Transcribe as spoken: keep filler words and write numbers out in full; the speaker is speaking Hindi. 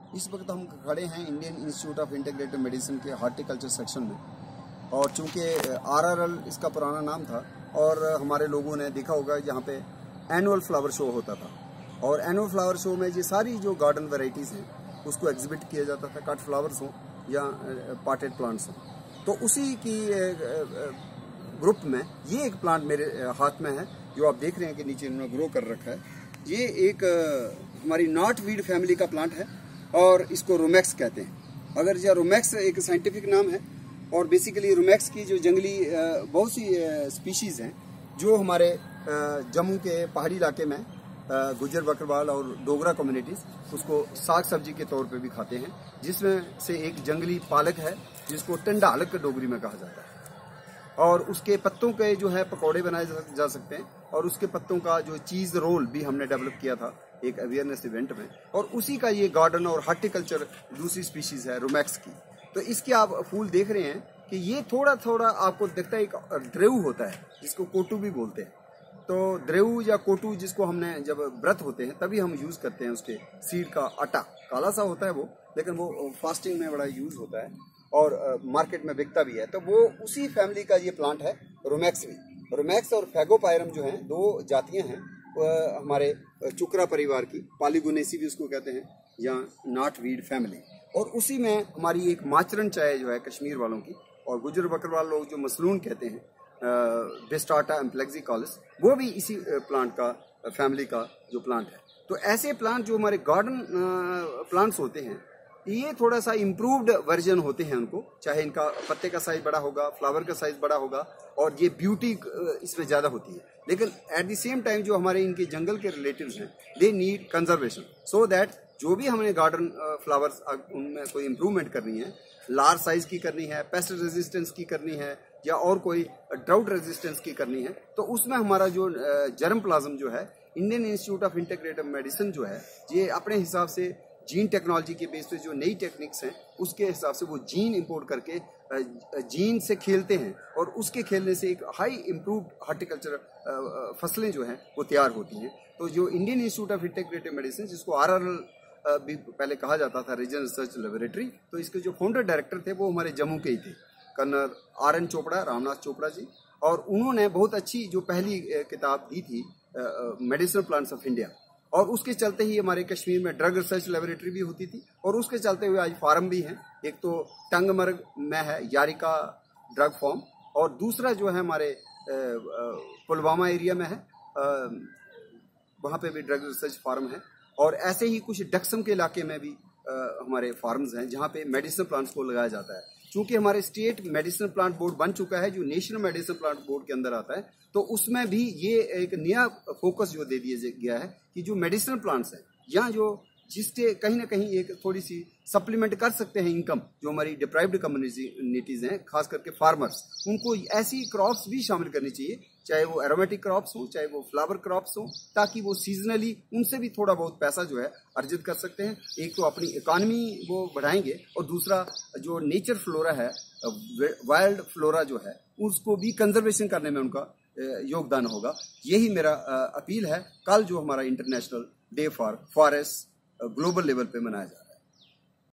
इस वक्त हम खड़े हैं Indian Institute of Integrative Medicine के हॉर्टिकल्चर सेक्शन में, और चूंकि आर आर एल इसका पुराना नाम था और हमारे लोगों ने देखा होगा यहाँ पे एनुअल फ्लावर शो होता था, और एनुअल फ्लावर शो में ये सारी जो गार्डन वेराइटीज़ हैं उसको एग्जिबिट किया जाता था, कट फ्लावर्स हों या पॉटेड प्लांट्स हों। तो उसी की ग्रुप में ये एक प्लांट मेरे हाथ में है जो आप देख रहे हैं कि नीचे इन्होंने ग्रो कर रखा है। ये एक हमारी नॉट वीड फैमिली का प्लांट है और इसको रोमैक्स कहते हैं। अगर यह रोमैक्स एक साइंटिफिक नाम है, और बेसिकली रोमैक्स की जो जंगली बहुत सी स्पीशीज़ हैं जो हमारे जम्मू के पहाड़ी इलाके में गुज्जर बकरवाल और डोगरा कम्युनिटीज़ उसको साग सब्जी के तौर पे भी खाते हैं, जिसमें से एक जंगली पालक है जिसको टंडा हलक डोगरी में कहा जाता है, और उसके पत्तों के जो है पकौड़े बनाए जा सकते हैं, और उसके पत्तों का जो चीज़ रोल भी हमने डेवलप किया था एक अवेयरनेस इवेंट में, और उसी का ये गार्डन और हॉर्टिकल्चर दूसरी स्पीशीज़ है रोमैक्स की। तो इसके आप फूल देख रहे हैं कि ये थोड़ा थोड़ा आपको दिखता है, एक द्रेऊ होता है जिसको कोटू भी बोलते हैं। तो द्रेऊ या कोटू जिसको हमने जब व्रत होते हैं तभी हम यूज़ करते हैं, उसके सीड का आटा काला सा होता है वो, लेकिन वो फास्टिंग में बड़ा यूज़ होता है और मार्केट में बिकता भी है। तो वो उसी फैमिली का ये प्लांट है रोमैक्स भी। रोमैक्स और फैगोपायरम जो हैं दो जातियाँ हैं हमारे चुकरा परिवार की, पॉलीगोनेसी भी उसको कहते हैं, या नॉट वीड फैमिली। और उसी में हमारी एक माचरन चाय जो है कश्मीर वालों की, और गुजर बकरवाल लोग जो मसलून कहते हैं बेस्टाटा एम्प्लेक्सिकॉलिस, वो भी इसी प्लांट का फैमिली का जो प्लांट है। तो ऐसे प्लांट जो हमारे गार्डन प्लांट्स होते हैं ये थोड़ा सा इम्प्रूव्ड वर्जन होते हैं उनको, चाहे इनका पत्ते का साइज बड़ा होगा, फ्लावर का साइज बड़ा होगा, और ये ब्यूटी इसमें ज़्यादा होती है। लेकिन एट द सेम टाइम जो हमारे इनके जंगल के रिलेटिव्स हैं they need conservation, so that जो भी हमने गार्डन फ्लावर्स उनमें कोई इम्प्रूवमेंट करनी है, लार्ज साइज की करनी है, पेस्ट रेजिस्टेंस की करनी है, या और कोई ड्राउट रेजिस्टेंस की करनी है, तो उसमें हमारा जो जर्म प्लाज्म जो है Indian Institute of Integrative Medicine जो है ये अपने हिसाब से जीन टेक्नोलॉजी के बेस पे जो नई टेक्निक्स हैं उसके हिसाब से वो जीन इंपोर्ट करके जीन से खेलते हैं, और उसके खेलने से एक हाई इम्प्रूव्ड हॉर्टिकल्चर फसलें जो हैं वो तैयार होती हैं। तो जो Indian Institute of Integrative Medicine, जिसको आर आर एल भी पहले कहा जाता था, रीजनल रिसर्च लेबोरेटरी, तो इसके जो फाउंडर डायरेक्टर थे वो हमारे जम्मू के ही थे, colonel R N Chopra, Ramnath Chopra ji, और उन्होंने बहुत अच्छी जो पहली किताब दी थी मेडिसिनल प्लांट्स ऑफ इंडिया, और उसके चलते ही हमारे कश्मीर में ड्रग रिसर्च लेबोरेटरी भी होती थी, और उसके चलते हुए आज फार्म भी हैं। एक तो टंगमर्ग में है यारिका ड्रग फार्म, और दूसरा जो है हमारे पुलवामा एरिया में है, वहाँ पे भी ड्रग रिसर्च फार्म है, और ऐसे ही कुछ डक्सम के इलाके में भी आ, हमारे फार्म्स हैं जहाँ पे मेडिसिनल प्लांट्स को लगाया जाता है। चूंकि हमारे स्टेट मेडिसिनल प्लांट बोर्ड बन चुका है जो नेशनल मेडिसिनल प्लांट बोर्ड के अंदर आता है, तो उसमें भी ये एक नया फोकस जो दे दिया गया है कि जो मेडिसिनल प्लांट्स हैं या जो जिसके कहीं ना कहीं एक थोड़ी सी सप्लीमेंट कर सकते हैं इनकम, जो हमारी डिप्राइव्ड कम्युनिटीज़ हैं खास करके फार्मर्स, उनको ऐसी क्रॉप्स भी शामिल करनी चाहिए, चाहे वो एरोमेटिक क्रॉप्स हों, चाहे वो फ्लावर क्रॉप्स हों, ताकि वो सीजनली उनसे भी थोड़ा बहुत पैसा जो है अर्जित कर सकते हैं। एक तो अपनी इकॉनमी वो बढ़ाएंगे, और दूसरा जो नेचर फ्लोरा है, वाइल्ड फ्लोरा जो है, उसको भी कंजर्वेशन करने में उनका योगदान होगा। यही मेरा अपील है। कल जो हमारा international day for forest global level पे मनाया जा रहा है।